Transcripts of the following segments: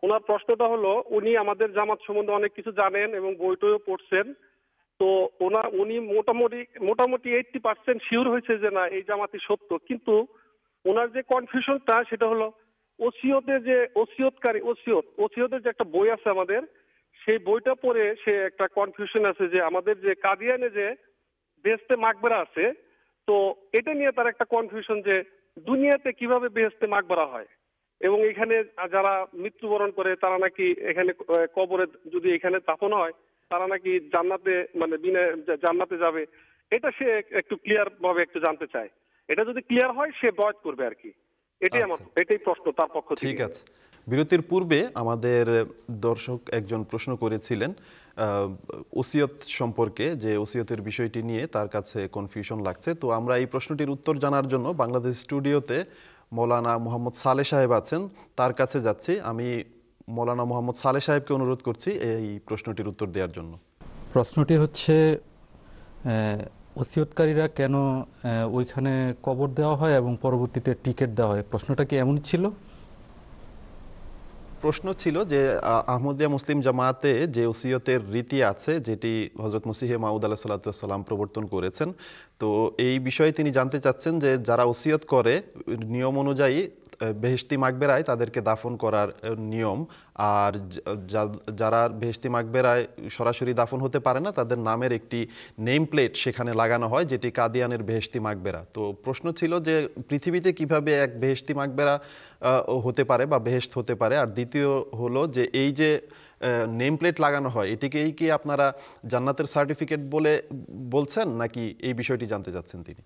ওনার প্রশ্নটা হলো, উনি আমাদের জামাত সম্বন্ধে অনেক কিছু জানেন এবং বইটইও পড়ছেন। তো উনি মোটামুটি 80% শিওর হয়েছে যে না এই জামাতি সত্য, কিন্তু ওনার যে কনফিউশনটা সেটা হলো ওসিয়তের যে ওসিয়তের যে একটা বই আছে আমাদের, সেই বইটা পড়ে সে একটা কনফিউশন আছে যে আমাদের যে কাদিয়ানে যে বেহেশতে মাকবারা আছে, তো এটা নিয়ে তার একটা কনফিউশন যে দুনিয়াতে কিভাবে বেহেশতে মাকবারা হয় এবং এখানে যারা মৃত্যুবরণ করে তারা নাকি এখানে কবরে যদি এখানে দাফন হয় তারা নাকি জান্নাতে মানে বিনা জান্নাতে যাবে। এটা সে একটু ক্লিয়ার ভাবে একটু জানতে চায়। এটা যদি ক্লিয়ার হয় সে বয়াত করবে আর কি। এটাই প্রশ্ন তার পক্ষ থেকে। ঠিক আছে। বিরতির পূর্বে আমাদের দর্শক একজন প্রশ্ন করেছিলেন ওসিয়ত সম্পর্কে, যে ওসিয়তের বিষয়টি নিয়ে তার কাছে কনফিউশন লাগছে। তো আমরা এই প্রশ্নটির উত্তর জানার জন্য বাংলাদেশ স্টুডিওতে মৌলানা মোহাম্মদ সালেহ সাহেব আছেন, তার কাছে যাচ্ছি। আমি মৌলানা মোহাম্মদ সালেহ সাহেবকে অনুরোধ করছি এই প্রশ্নটির উত্তর দেওয়ার জন্য। প্রশ্নটি হচ্ছে ওসিয়তকারীরা কেন ওইখানে কবর দেওয়া হয় এবং পরবর্তীতে টিকিট দেওয়া হয়, প্রশ্নটা কি এমন ছিল? প্রশ্ন ছিল যে আহমদিয়া মুসলিম জামাতে যে ওসিয়তের রীতি আছে, যেটি হযরত মসিহে মাউদ আলাইহিস সালাম প্রবর্তন করেছেন, তো এই বিষয়ে তিনি জানতে চাচ্ছেন যে যারা ওসিয়ত করে নিয়ম অনুযায়ী বেহেশতি মাকবেরায় তাদেরকে দাফন করার নিয়ম, আর যারা বেহেশতি মাকবেরায় সরাসরি দাফন হতে পারে না তাদের নামের একটি নেম প্লেট সেখানে লাগানো হয়, যেটি কাদিয়ানের বেহেশতি মাকবেরা। তো প্রশ্ন ছিল যে পৃথিবীতে কিভাবে এক বেহেশতি মাকবেরা হতে পারে বা বেহেশত হতে পারে, আর দ্বিতীয় হলো যে এই যে নেম প্লেট লাগানো হয় এটিকেই কি আপনারা জান্নাতের সার্টিফিকেট বলে বলছেন, নাকি এই বিষয়টি জানতে চাচ্ছেন তিনি?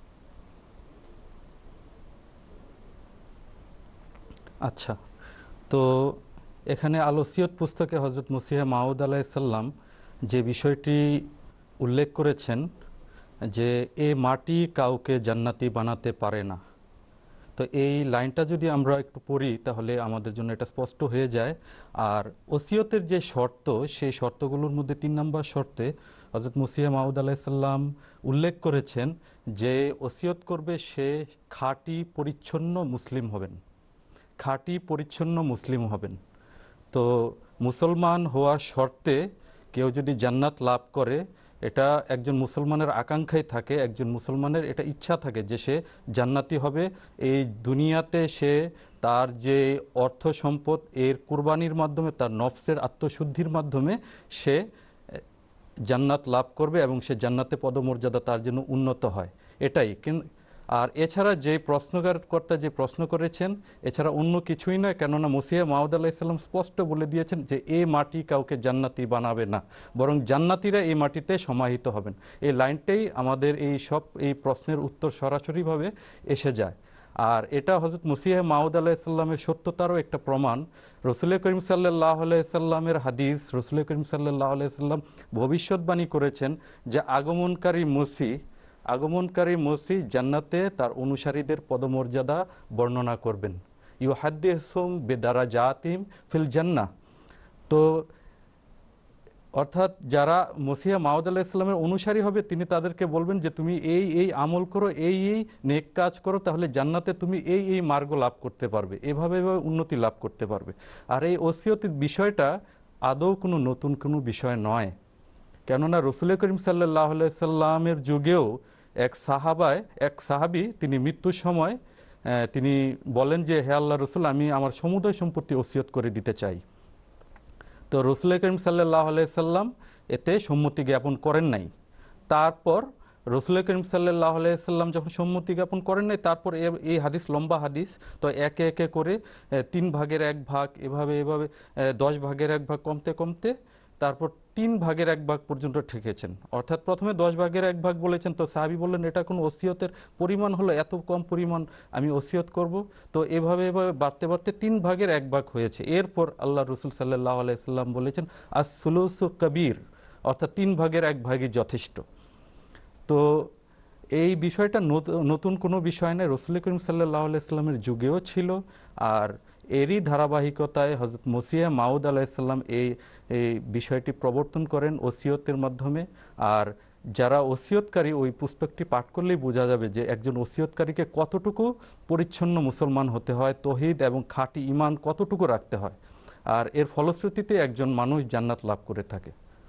আচ্ছা, তো এখানে আল ওসিয়ত পুস্তকে হযরত মসিহে মাউদ আলাইহিস সালাম যে বিষয়টি উল্লেখ করেছেন যে এ মাটি কাউকে জান্নাতি বানাতে পারে না, তো এই লাইনটা যদি আমরা একটু পড়ি তাহলে আমাদের জন্য এটা স্পষ্ট হয়ে যায়। আর ওসিয়তের যে শর্ত, সেই শর্তগুলোর মধ্যে 3 নম্বর শর্তে হযরত মসিহে মাউদ আলাইহিস সালাম উল্লেখ করেছেন যে ওসিয়ত করবে সে খাঁটি পরিচ্ছন্ন মুসলিম হবেন, খাঁটি পরিচ্ছন্ন মুসলিম হবেন। তো মুসলমান হওয়ার শর্তে কেউ যদি জান্নাত লাভ করে, এটা একজন মুসলমানের আকাঙ্ক্ষাই থাকে, একজন মুসলমানের এটা ইচ্ছা থাকে যে সে জান্নাতি হবে। এই দুনিয়াতে সে তার যে অর্থ সম্পদ এর কুরবানির মাধ্যমে, তার নফসের আত্মশুদ্ধির মাধ্যমে সে জান্নাত লাভ করবে এবং সে জান্নাতে পদমর্যাদা তার জন্য উন্নত হয়, এটাই। আর এছাড়া যে প্রশ্নকর্তা যে প্রশ্ন করেছেন এছাড়া অন্য কিছুই নয়, কেননা মসিহে মাউদ আলাইহিস সালাম স্পষ্ট বলে দিয়েছেন যে এই মাটি কাউকে জান্নাতি বানাবে না, বরং জান্নাতিরা এই মাটিতে সমাহিত হবেন। এই লাইনটাই আমাদের এই প্রশ্নের উত্তর সরাসরিভাবে এসে যায়। আর এটা হযরত মসিহে মাউদ আলাইহিস সালামের সত্যতারও একটা প্রমাণ। রাসূল করিম সাল্লাল্লাহু আলাইহি সাল্লামের হাদিস, রাসূল করিম সাল্লাল্লাহু আলাইহি সাল্লাম ভবিষ্যৎবাণী করেছেন যে আগমনকারী মসিহ জান্নাতে তার অনুসারীদের পদমর্যাদা বর্ণনা করবেন। ইউহাদ্দিসুম বিদারাজাতিম ফিল জান্নাহ। তো অর্থাৎ যারা মসিহা মাউদ আলাইহিস সালামের অনুসারী হবে তিনি তাদেরকে বলবেন যে তুমি এই আমল করো, এই নেক কাজ করো, তাহলে জান্নাতে তুমি এই মার্গ লাভ করতে পারবে, এভাবে উন্নতি লাভ করতে পারবে। আর এই ওসিয়তের বিষয়টা আদৌ কোনো নতুন কোনো বিষয় নয়, কেননা রাসূল করিম সাল্লাল্লাহু আলাইহি সাল্লামের যুগেও এক সাহাবী তিনি মৃত্যুর সময় তিনি বলেন যে হে আল্লাহ রসুল, আমি আমার সমুদয় সম্পত্তি ওসিয়ত করে দিতে চাই। তো রাসূল করিম সাল্লাল্লাহু আলাইহি সাল্লাম এতে সম্মতি জ্ঞাপন করেন নাই। তারপর রাসূল করিম সাল্লাল্লাহু আলাইহি সাল্লাম যখন সম্মতি জ্ঞাপন করেন নাই, তারপর এই হাদিস লম্বা হাদিস, তো একে একে করে 3 ভাগের 1 ভাগ, এভাবে 10 ভাগের 1 ভাগ কমতে কমতে তারপর 3 ভাগের 1 ভাগ পর্যন্ত ঠেকেছেন। অর্থাৎ প্রথমে 10 ভাগের 1 ভাগ বলেছেন, তো সাহাবী বললেন এটা কোন ওসিয়তের পরিমাণ হলো, এত কম পরিমাণ আমি ওসিয়ত করব? তো এভাবে বাড়তে বাড়তে 3 ভাগের 1 ভাগ হয়েছে। এরপর আল্লাহ রাসূল সাল্লাল্লাহু আলাইহি সাল্লাম বলেছেন আস-সুলুসু কবীর, অর্থাৎ 3 ভাগের 1 ভাগই যথেষ্ট। তো এই বিষয়টা নতুন কোনো বিষয় নয়, রাসূল করিম সাল্লাল্লাহু আলাইহি সাল্লামের যুগেও ছিল। আর এরই ধারাবাহিকতায় হযরত মসিহ মাউদ আলাইহিস সালাম এই বিষয়টি প্রবর্তন করেন ওসিয়তের মাধ্যমে। আর যারা ওসিয়তকারী ওই পুস্তকটি পাঠ করলেই বোঝা যাবে যে একজন ওসিয়তকারীকে কতটুকু পরিচ্ছন্ন মুসলমান হতে হয়, তৌহিদ এবং খাঁটি ঈমান কতটুকু রাখতে হয়। আর এর ফলশ্রুতিতে একজন মানুষ জান্নাত লাভ করে থাকে।